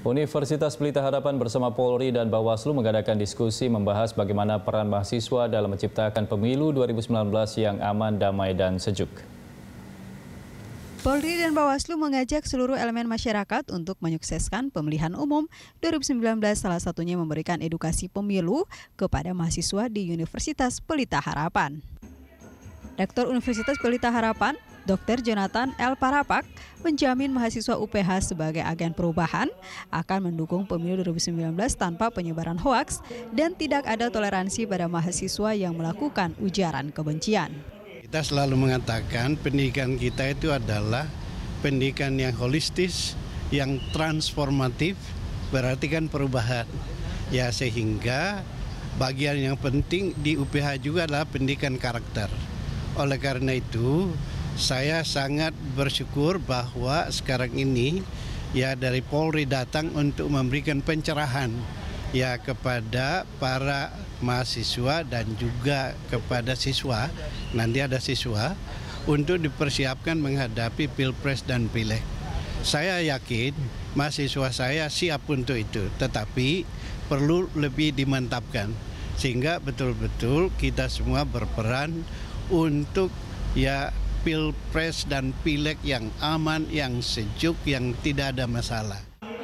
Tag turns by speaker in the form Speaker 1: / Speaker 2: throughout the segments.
Speaker 1: Universitas Pelita Harapan bersama Polri dan Bawaslu mengadakan diskusi membahas bagaimana peran mahasiswa dalam menciptakan pemilu 2019 yang aman, damai, dan sejuk.
Speaker 2: Polri dan Bawaslu mengajak seluruh elemen masyarakat untuk menyukseskan pemilihan umum 2019, salah satunya memberikan edukasi pemilu kepada mahasiswa di Universitas Pelita Harapan. Rektor Universitas Pelita Harapan, Dr. Jonathan L. Parapak, menjamin mahasiswa UPH sebagai agen perubahan akan mendukung pemilu 2019 tanpa penyebaran hoaks dan tidak ada toleransi pada mahasiswa yang melakukan ujaran kebencian.
Speaker 3: Kita selalu mengatakan pendidikan kita itu adalah pendidikan yang holistis, yang transformatif, berarti kan perubahan. Ya, sehingga bagian yang penting di UPH juga adalah pendidikan karakter. Oleh karena itu, saya sangat bersyukur bahwa sekarang ini ya dari Polri datang untuk memberikan pencerahan ya kepada para mahasiswa dan juga kepada siswa. Nanti ada siswa untuk dipersiapkan menghadapi Pilpres dan Pileg. Saya yakin mahasiswa saya siap untuk itu, tetapi perlu lebih dimantapkan sehingga betul-betul kita semua berperan untuk ya Pilpres dan Pileg yang aman, yang sejuk, yang tidak ada masalah.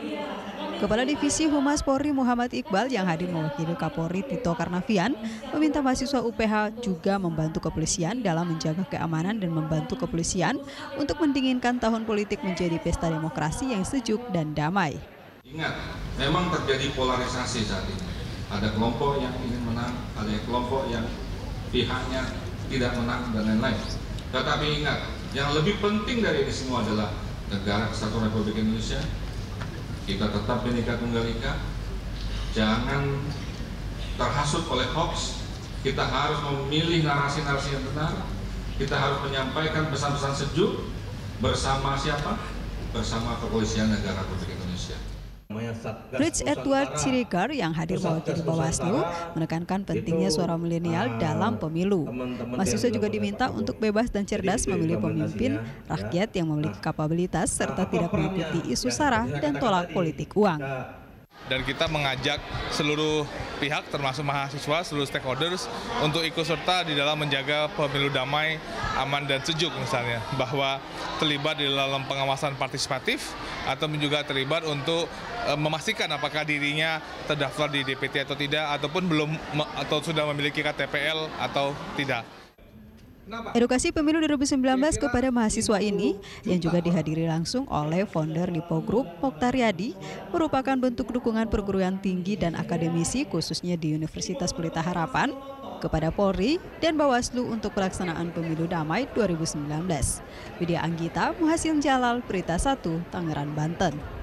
Speaker 2: Kepala Divisi Humas Polri Muhammad Iqbal yang hadir mewakili Kapolri Tito Karnavian meminta mahasiswa UPH juga membantu kepolisian dalam menjaga keamanan dan membantu kepolisian untuk mendinginkan tahun politik menjadi pesta demokrasi yang sejuk dan damai.
Speaker 4: Ingat, memang terjadi polarisasi saat ini. Ada kelompok yang ingin menang, ada kelompok yang pihaknya tidak menang dan lain-lain. Tetapi ingat, yang lebih penting dari ini semua adalah negara Kesatuan Republik Indonesia. Kita tetap Bhinneka Tunggal Ika. Jangan terhasut oleh hoax. Kita harus memilih narasi-narasi yang benar. Kita harus menyampaikan pesan-pesan sejuk bersama siapa? Bersama Kepolisian Negara Republik Indonesia.
Speaker 2: Fritz Edward Siregar yang hadir mewakili Bawaslu menekankan pentingnya suara milenial dalam pemilu. Mahasiswa juga diminta untuk bebas dan cerdas memilih pemimpin rakyat yang memiliki kapabilitas serta tidak mengikuti isu sara dan tolak politik uang.
Speaker 5: Dan kita mengajak seluruh pihak termasuk mahasiswa, seluruh stakeholders untuk ikut serta di dalam menjaga pemilu damai, aman dan sejuk misalnya. Bahwa terlibat di dalam pengawasan partisipatif atau juga terlibat untuk memastikan apakah dirinya terdaftar di DPT atau tidak, ataupun belum atau sudah memiliki KTPL atau tidak.
Speaker 2: Edukasi pemilu 2019 kepada mahasiswa ini yang juga dihadiri langsung oleh founder Lipo Group Mokhtar Yadi merupakan bentuk dukungan perguruan tinggi dan akademisi khususnya di Universitas Pelita Harapan kepada Polri dan Bawaslu untuk pelaksanaan pemilu damai 2019. Widya Anggita, Muhasim Jalal, Berita 1, Tangerang, Banten.